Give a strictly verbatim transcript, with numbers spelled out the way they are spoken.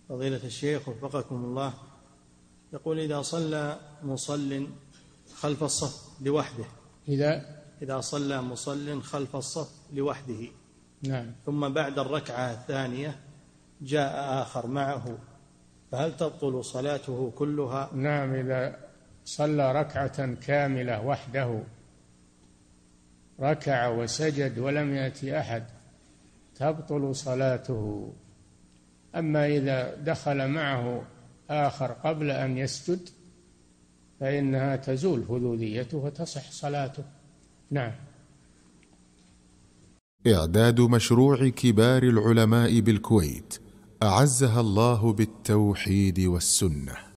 فضيلة الشيخ وفقكم الله، يقول إذا صلى مصل خلف الصف لوحده إذا إذا صلى مصل خلف الصف لوحده نعم ثم بعد الركعة الثانية جاء آخر معه، فهل تبطل صلاته كلها؟ نعم، إذا صلى ركعة كاملة وحده، ركع وسجد ولم يأتي أحد، تبطل صلاته. أما إذا دخل معه آخر قبل أن يسجد فإنها تزول فذوذيته وتصح صلاته. نعم. إعداد مشروع كبار العلماء بالكويت أعزها الله بالتوحيد والسنة.